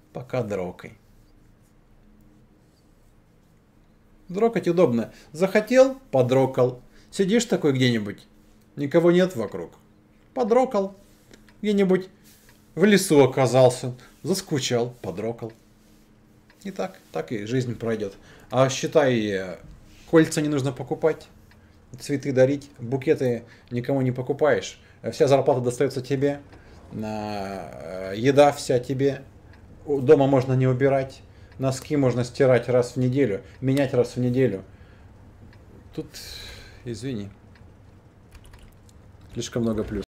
пока дрокай. Дрокать удобно. Захотел, подрокал. Сидишь такой где-нибудь, никого нет вокруг. Подрокал. Где-нибудь в лесу оказался, заскучал, подрокал. И так и жизнь пройдет. А считай, кольца не нужно покупать, цветы дарить, букеты никому не покупаешь. Вся зарплата достается тебе, еда вся тебе, дома можно не убирать, носки можно стирать раз в неделю, менять раз в неделю. Тут, извини, слишком много плюсов.